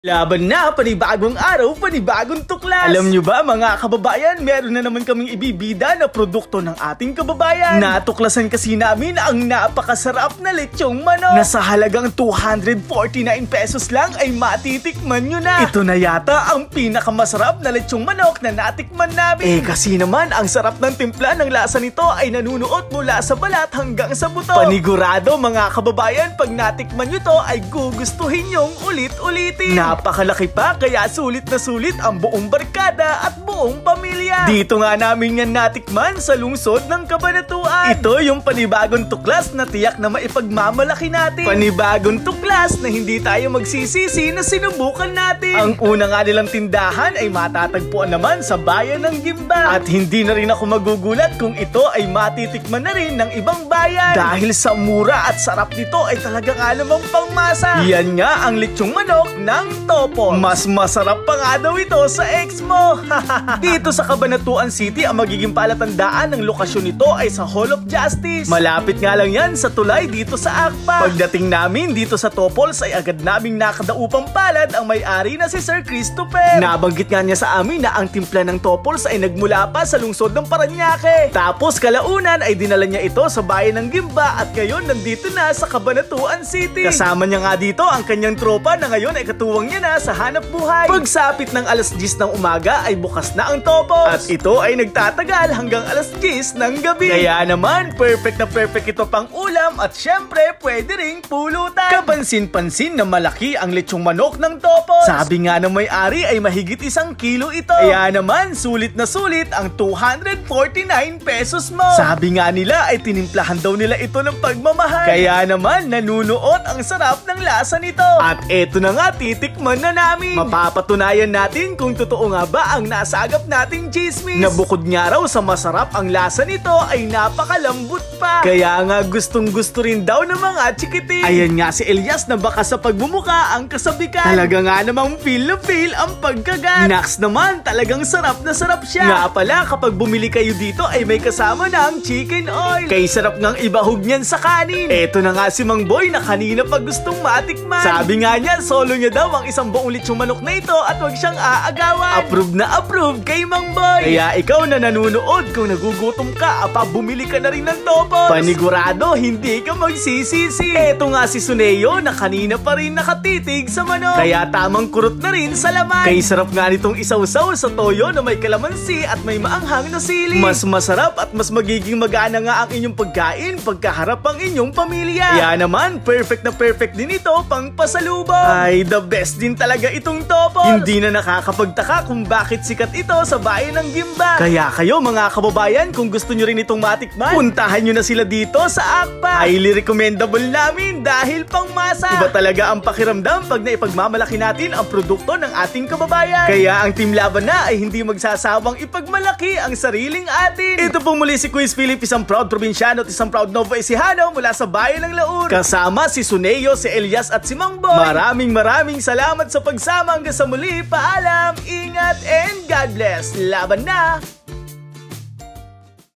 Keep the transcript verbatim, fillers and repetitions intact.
Laban na, panibagong araw, panibagong tuklas. Alam nyo ba mga kababayan, meron na naman kaming ibibida na produkto ng ating kababayan. Natuklasan kasi namin ang napakasarap na lechong manok na sa halagang two hundred forty-nine pesos lang ay matitikman nyo na. Ito na yata ang pinakamasarap na lechong manok na natikman namin. Eh kasi naman, ang sarap ng timpla ng lasa nito ay nanunuot mula sa balat hanggang sa buto. Panigurado mga kababayan, pag natikman nyo to ay gugustuhin nyong ulit-ulitin. Napakalaki pa, kaya sulit na sulit ang buong barkada at buong pamilya. Dito nga namin yan natikman sa lungsod ng Cabanatuan. Ito yung panibagong tuklas na tiyak na maipagmamalaki natin. Panibagong tuklas na hindi tayo magsisisi na sinubukan natin. Ang una nga nilang tindahan ay matatagpuan naman sa bayan ng Gimba. At hindi na rin ako magugulat kung ito ay matitikman na rin ng ibang bayan. Dahil sa mura at sarap nito ay talagang alamang pangmasa. Yan nga ang lechong manok ng Topol. Mas masarap pa nga daw ito sa ex mo. Dito sa Cabanatuan City, ang magiging palatandaan ng lokasyon nito ay sa Hall of Justice. Malapit nga lang yan sa tulay dito sa Akpa. Pagdating namin dito sa Topols ay agad naming nakadaupang palad ang may-ari na si Sir Christopher. Nabanggit nga niya sa amin na ang timpla ng Topols ay nagmula pa sa lungsod ng Parañaque. Tapos kalaunan ay dinala niya ito sa bayan ng Gimba at ngayon nandito na sa Cabanatuan City. Kasama niya nga dito ang kanyang tropa na ngayon ay katuwang niya na sa hanap buhay. Pagsapit ng alas diyes ng umaga ay bukas na ang Topols. At ito ay nagtatagal hanggang alas diyes ng gabi. Kaya naman, perfect na perfect ito pang ulam at syempre pwede ring pulutan. Kapansin-pansin na malaki ang lechong manok ng Topols. Sabi nga ng may-ari ay mahigit isang kilo ito. Kaya naman, sulit na sulit ang two hundred forty-nine pesos mo. Sabi nga nila ay tinimplahan daw nila ito ng pagmamahal. Kaya naman, nanunuot ang sarap ng lasa nito. At eto na nga, titikman na namin. Mapapatunayan natin kung totoo nga ba ang nasagap nating chismis. Na bukod nga raw sa masarap ang lasa nito ay napakalambot pa. Kaya nga gustong gusto rin daw ng mga chikitin. Ayan nga si Elias na baka sa pagmumuka ang kasabikan. Talaga nga namang feel na feel ang pagkagat. Naks naman, talagang sarap na sarap siya. Nga pala, kapag bumili kayo dito ay may kasama ng chicken oil. Kay sarap ngang ibahog niyan sa kanin. Eto na nga si Mang Boy na kanina pa gustong matikman. Sabi nga niya, solo niya daw ang isang buong lechong manok na ito at wag siyang aagawan. Approve na approve kay Mang Boy. Kaya ikaw na nanunood, kung nagugutom ka, apa bumili ka na rin ng Topols. Panigurado, hindi ka magsisisi. Eto nga si Suneo na kanina pa rin nakatitig sa manok. Kaya tamang kurot na rin sa laman. Kay sarap nga nitong isawsaw sa toyo na may kalamansi at may maanghang na sili. Mas masarap at mas magiging magana nga ang inyong pagkain pagkaharap ang inyong pamilya. Kaya naman, perfect na perfect din ito pang pasalubong. Ay, the best din talaga itong Topols. Hindi na nakakapagtaka kung bakit sikat ito sa bayan ng Gimba. Kaya kayo mga kababayan, kung gusto nyo rin itong matikman, puntahan nyo na sila dito sa Akpa. Highly recommendable namin dahil pangmasa. Iba talaga ang pakiramdam pag naipagmamalaki natin ang produkto ng ating kababayan. Kaya ang Team Laban na ay hindi magsasawang ipagmalaki ang sariling atin. Ito po muli si Quiz Philip, isang proud probinsyano at isang proud Nova Ecijano mula sa bayan ng Laur. Kasama si Suneo, si Elias at si Mang Boy. Maraming maraming salamat sa pagsama. Hanggang sa muli, paalam, ingat, and God bless. Laban na!